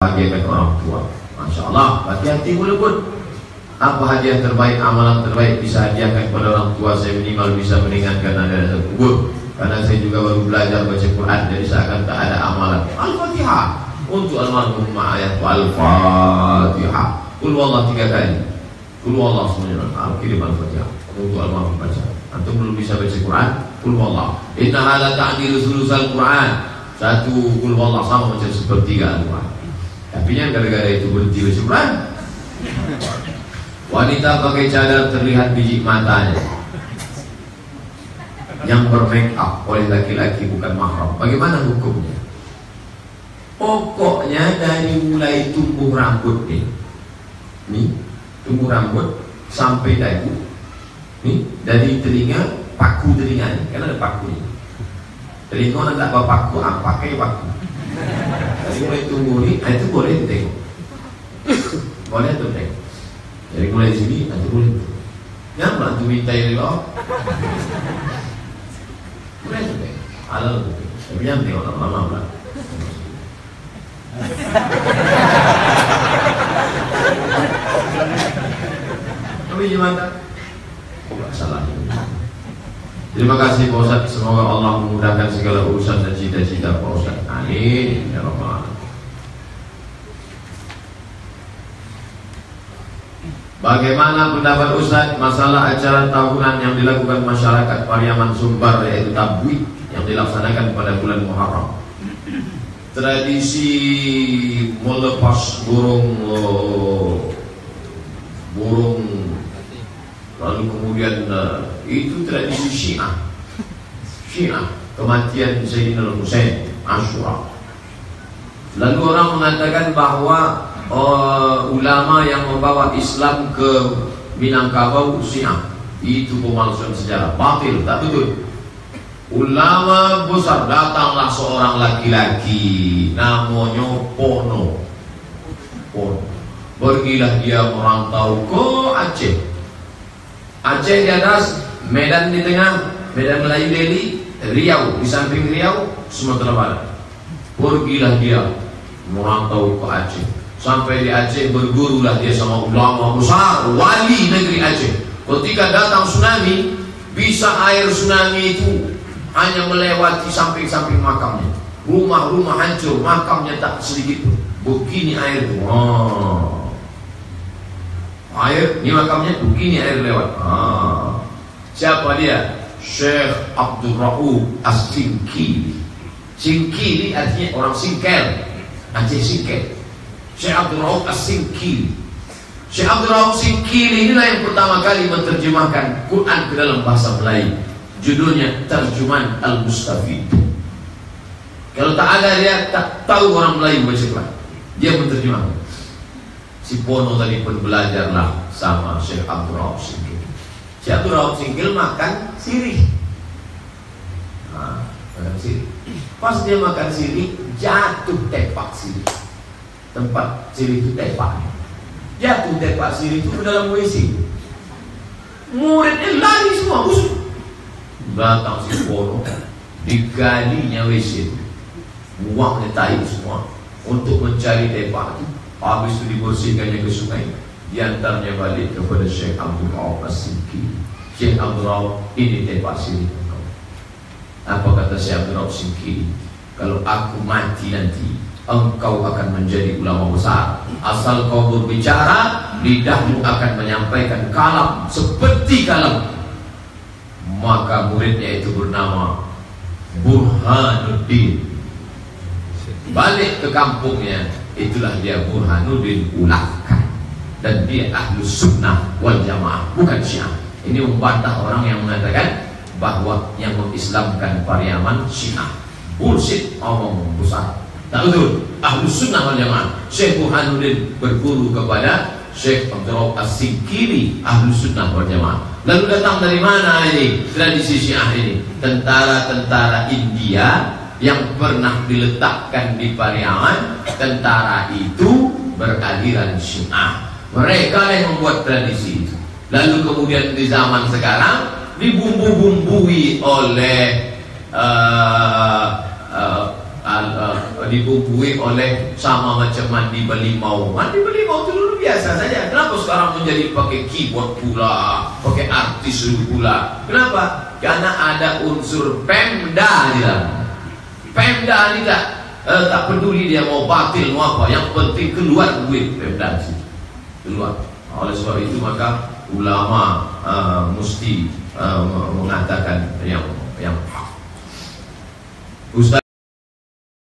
bahagiakan orang tua. Masya Allah, hati-hati walaupun apa hadiah terbaik, amalan terbaik bisa hadiahkan kepada orang tua saya, minimal bisa meringankan ada kubur. Karena saya juga baru belajar baca Quran, jadi seakan tak ada amalan. Al-Fatihah untuk almarhum ayat Al-Fatihah. Qul wallah 3 kali. Qul wallah semuanya. Al-Kirim Al-Fatihah untuk almarhum baca. Antum belum bisa baca Quran, Qul wallah. Innaha la ta'dilu sulusal Quran. 1 Qul wallah sama macam sepertiga Al-Quran. Tapi yang gara-gara itu berhenti baca Quran. Wanita pakai cadar terlihat biji matanya yang bermake up oleh laki-laki bukan mahram. Bagaimana hukumnya? Pokoknya dari mulai tumbuh rambut nih, tumbuh rambut sampai dagu, nih dari telinga, paku telinga, kan ada pakunya. Telinga tak bawa paku, pakai paku. Dari mulai tumbuh nih, itu boleh ditengok, boleh tuh tengok. Dari mulai sini, itu boleh. Yang bantu minta ini loh. Boleh tuh tengok, halal tuh. Tapi jangan tengok lama-lama lah. Tapi gimana? Oh, gak salah. Terima kasih Pak Ustaz. Semoga Allah memudahkan segala urusan dan cita-cita Pak Ustaz. Amin ya rabbal alamin. Bagaimana pendapat Ustaz masalah acara tahunan yang dilakukan masyarakat Pariaman Sumbar, yaitu tabwid yang dilaksanakan pada bulan Muharram? Tradisi melepas burung lalu kemudian itu tradisi Syiah kematian Sayyidina Husain Asyura. Lalu orang mengatakan bahwa ulama yang membawa Islam ke Minangkabau Syiah, itu pemalsuan sejarah, batil, tak betul. Ulama besar, datanglah seorang laki-laki namanya Pono. Pergilah dia merantau ke Aceh. Aceh di atas, Medan di tengah, Medan Melayu Delhi, Riau di samping Riau, Sumatera Barat. Pergilah dia merantau ke Aceh. Sampai di Aceh bergurulah dia sama ulama besar, wali negeri Aceh. Ketika datang tsunami, bisa air tsunami itu hanya melewati samping-samping makamnya. Rumah-rumah hancur, makamnya tak sedikit pun. Begini air itu. Air, ini makamnya, begini air lewat. Siapa dia? Syekh Abdul Rauf As-Singkili. Singkili artinya orang singkel, Aceh singkel. Syekh Abdul Rauf As-Singkili. Syekh Abdul Rauf Singkili inilah yang pertama kali menerjemahkan Quran ke dalam bahasa Melayu. Judulnya Terjemahan Al-Mustafid. Kalau tak ada dia tak tahu orang Melayu baca Quran. Dia menerjemahkan. Si Pono tadi pun belajarlah sama Syekh Abdul Rauf Singkil. Syekh Abdul Rauf Singkil makan sirih. Makan sirih. Pas dia makan sirih, jatuh tepak sirih. Tempat sirih itu tepak. Jatuh tepak sirih itu ke dalam WC. Muridnya lari semua, busuk. Datang si Pono, digalinya WC itu, buangnya tai semua untuk mencari tepak itu. Habis itu dibersihkannya ke sungai, diantarnya balik kepada Syekh Abdul Rauf As-Singkili. Syekh Abdul Rauf, ini tepak sirih engkau. Apa kata Syekh Abdul Rauf Singkili? Kalau aku mati nanti, engkau akan menjadi ulama besar. Asal kau berbicara, lidahmu akan menyampaikan kalam seperti kalam. Maka muridnya itu bernama Burhanuddin. Balik ke kampungnya, itulah dia Burhanuddin Ulahkan. Dan dia Ahlus Sunnah wal Jamaah, bukan Syiah. Ini membantah orang yang mengatakan bahwa yang mengislamkan Pariaman Syiah. Bullshit, omong besar. Tak betul. Ahlus Sunnah wal Jamaah. Syekh Burhanuddin berguru kepada Syekh Abdul Rauf As-Singkili, Ahlus Sunnah wal Jamaah. Lalu datang dari mana ini tradisi Syiah ini? Tentara-tentara India yang pernah diletakkan di Pariaman. Tentara itu beraliran Syiah. Mereka yang membuat tradisi itu. Lalu kemudian di zaman sekarang dibumbu-bumbui oleh dibumbui oleh sama macam mandi belimau. Mandi belimau itu dulu biasa saja. Kenapa sekarang menjadi pakai keyboard pula, pakai artis pula? Kenapa? Karena ada unsur Pemda di dalam. Pemda ini tak peduli dia mau batil mau apa, yang penting keluar duit Pemda sih, keluar. Oleh sebab itu maka ulama mesti mengatakan yang hak. Ustaz